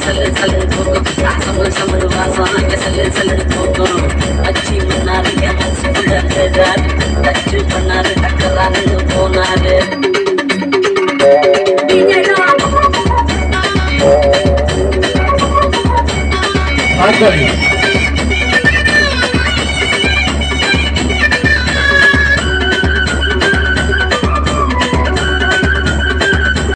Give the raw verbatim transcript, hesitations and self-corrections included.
சல்லு சல்லு போகும் சமு சமு வாசம் அங்க சல்லு சல்லு போகும் அச்சி மன்னாரு என் மனசுக்குள்ள பேராரு டச்சு பண்ணாரு டக்கரானு போனாரு Hadi.